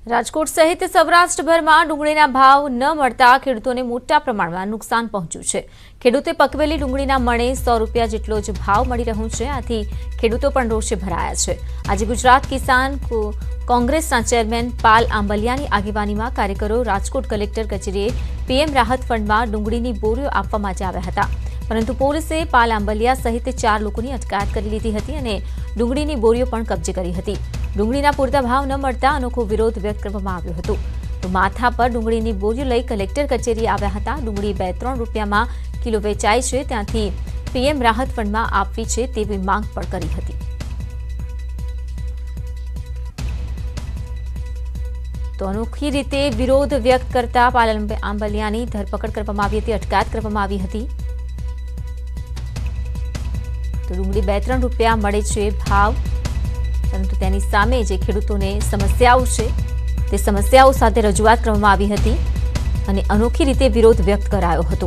રાજકોટ સહિત સૌરાષ્ટ્રભરમાં ડુંગળીના ભાવ ન મળતા ખેડૂતોને મોટા પ્રમાણમાં નુકસાન પહોંચ્યું છે। ખેડૂતે પકવેલી ડુંગળીના મણે 100 રૂપિયા જેટલો જ ભાવ મળી રહ્યો છે। આથી ખેડૂતો પણ રોષે ભરાયા છે। આજે ગુજરાત કિસાન કોંગ્રેસના ચેરમેન પાલ આંબલિયાની આગેવાનીમાં કાર્યકરો રાજકોટ કલેક્ટર કચેરીએ પીએમ રાહત ફંડમાં ડુંગળીની બોરીઓ આપવા માટે આવ્યા હતા, પરંતુ પોલીસે પાલ આંબલિયા સહિત 4 લોકોની અટકાયત કરી લીધી હતી અને ડુંગળીની બોરીઓ પણ કબજે કરી હતી। ડુંગળીના પૂરતા ભાવ ન મળતા અનોખો વિરોધ વ્યક્ત કરવામાં આવ્યો હતો। તો માથા પર ડુંગળીની બોરીઓ લઈ કલેક્ટર કચેરીએ આવ્યા હતા। ડુંગળી 2-3 રૂપિયામાં કિલો વેચાય છે, ત્યાંથી પીએમ રાહત ફંડમાં આપવી છે તેવી માંગ પણ કરી હતી। તો અનોખી રીતે વિરોધ વ્યક્ત કરતા પાલ આંબલિયાની ધરપકડ કરવામાં આવી હતી, અટકાયત કરવામાં આવી હતી। તો ડુંગળી 2-3 રૂપિયા મળે છે ભાવ, પરંતુ તેની સામે જે ખેડૂતોને સમસ્યાઓ છે તે સમસ્યાઓ સાથે રજૂઆત કરવામાં આવી હતી અને અનોખી રીતે વિરોધ વ્યક્ત કરાયો હતો।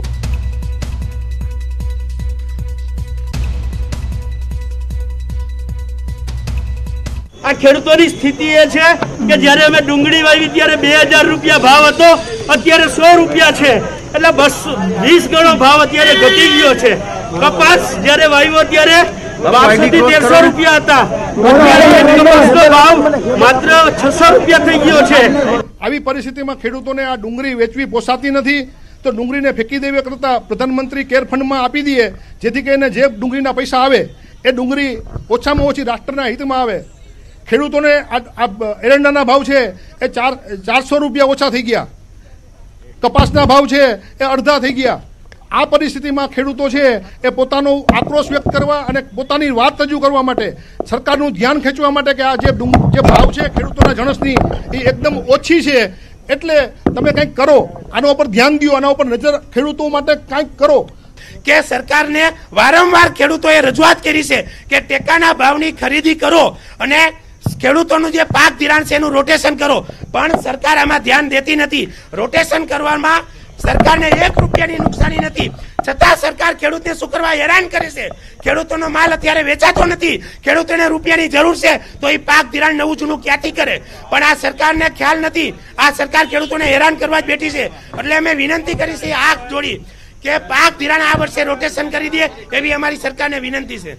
આ ખેડૂતોની સ્થિતિ એ છે કે જ્યારે અમે ડુંગળી વાવી ત્યારે 2000 રૂપિયા ભાવ હતો, અત્યારે 100 રૂપિયા છે, એટલે 20 ગણો ભાવ અત્યારે ઘટી ગયો છે। કપાસ જ્યારે વાવ્યો ત્યારે 1200 થી 1300 રૂપિયા હતા, અત્યારે કપાસનો ભાવ માત્ર 600 રૂપિયા થઈ ગયો છે। આવી પરિસ્થિતિમાં ખેડૂતોને આ ડુંગળી વેચવી પોસાતી નથી, તો ડુંગળીને ફેંકી દેવી કરતા પ્રધાનમંત્રી કેર ફંડમાં આપી દઈએ, જેથી કરીને જે ડુંગળીના પૈસા આવે એ ડુંગળી ઓછામાં ઓછી રાષ્ટ્રના હિતમાં આવે। ખેડૂતોને આ એરંડાના ભાવ છે એ 400 રૂપિયા ઓછા થઈ ગયા, કપાસના ભાવ છે એ અડધા થઈ ગયા। આ પરિસ્થિતિમાં ખેડૂતો છે એ પોતાનો આક્રોશ વ્યક્ત કરવા અને પોતાની વાત રજૂ કરવા માટે, સરકારનું ધ્યાન ખેંચવા માટે કે આ જે ભાવ છે ખેડૂતોના જણસની એ એકદમ ઓછી છે, એટલે તમે કંઈક કરો, આના ઉપર ધ્યાન દો, આના ઉપર નજર ખેડૂતો માટે કંઈક કરો। કે સરકારને વારંવાર ખેડૂતોએ રજૂઆત કરી છે કે ટેકાના ભાવની ખરીદી કરો અને ખેડૂતોનું જે પાક ધિરાણ છે એનું રોટેશન કરો, પણ સરકાર આમાં ધ્યાન દેતી નથી। રોટેશન કરવામાં સરકારને 1 રૂપિયાની નુકસાની નથી, છતાં સરકાર ખેડૂતને શું કરવા હેરાન કરે છે। ખેડૂતોનો માલ અત્યારે વેચાતો નથી, ખેડૂતોને રૂપિયાની જરૂર છે તો એ પાક ધિરાણ નવું જૂનું ક્યાંથી કરે, પણ આ સરકારને ખ્યાલ નથી। આ સરકાર ખેડૂતોને હેરાન કરવા જ બેઠી છે, એટલે અમે વિનંતી કરી છે હાથ જોડી કે પાક ધિરાણ આ વર્ષે રોટેશન કરી દે એવી અમારી સરકારને વિનંતી છે।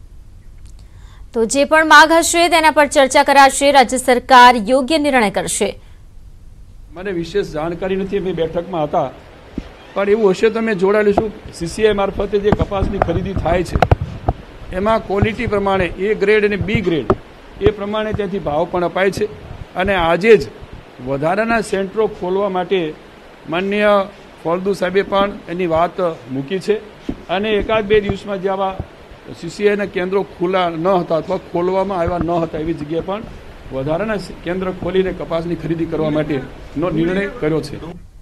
તો જે પણ માંગ હશે તેના પર ચર્ચા કરાશે, રાજ્ય સરકાર યોગ્ય નિર્ણય કરશે। મને વિશેષ જાણકારી નથી, અમે બેઠકમાં હતા, પણ એવું હશે તો અમે જોડાયેલું છું। સીસીઆઈ મારફતે જે કપાસની ખરીદી થાય છે એમાં ક્વોલિટી પ્રમાણે A ગ્રેડ અને B ગ્રેડ એ પ્રમાણે ત્યાંથી ભાવ પણ અપાય છે, અને આજે જ વધારાના સેન્ટરો ખોલવા માટે માનનીય ફળદુ સાહેબે પણ એની વાત મૂકી છે, અને 1-2 દિવસમાં જે આવા સીસીઆઈના કેન્દ્રો ખુલ્લા ન હતા અથવા ખોલવામાં આવ્યા ન હતા એવી જગ્યાએ પણ વધારાના કેન્દ્ર ખોલીને કપાસની ખરીદી કરવા માટેનો નિર્ણય કર્યો છે।